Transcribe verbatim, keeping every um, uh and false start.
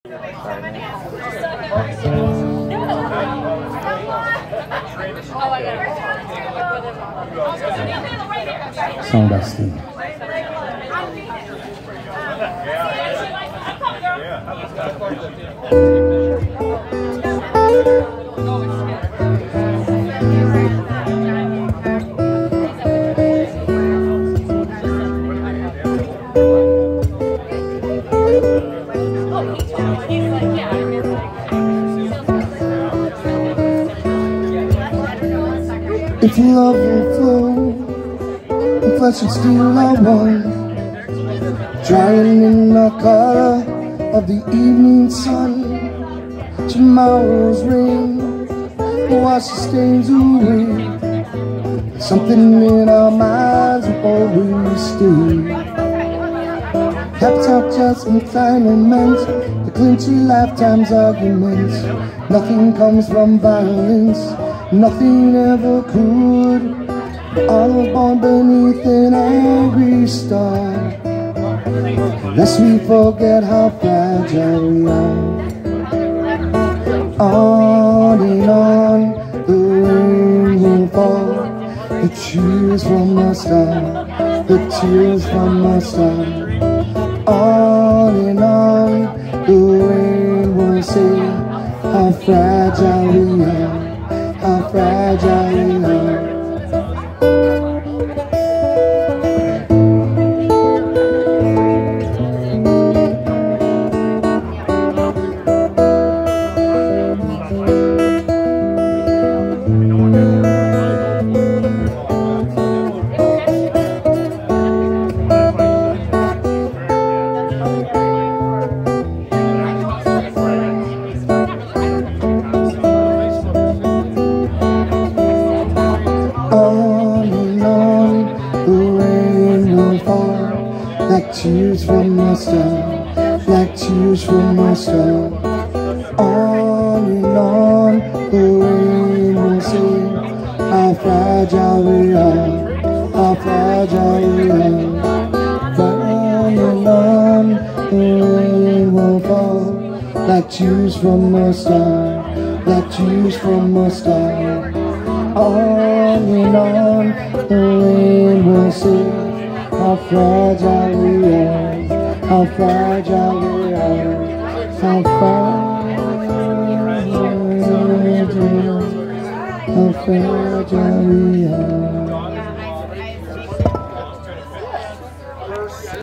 Song by Steve. If love will flow, and flesh and steel are one, drying in the color of the evening sun. Tomorrow's rain will wash the stains away. Something in our minds will always stay. Pep talk just entitlement, the clinch of lifetime's arguments. Nothing comes from violence, nothing ever could. All was born beneath an angry star. Lest we forget how fragile we are. On and on the rain will fall, the tears from the star, the tears from the star. On and on the rain will say how fragile we are, how fragile we are. Like tears from a star, like tears from a star. On and on the rain will say how fragile we are, how fragile we are. On and on the rain will fall, like tears from a star, like tears from a star. On and on the rain will say how fragile we are, how fragile we are, how fragile, how fragile we are.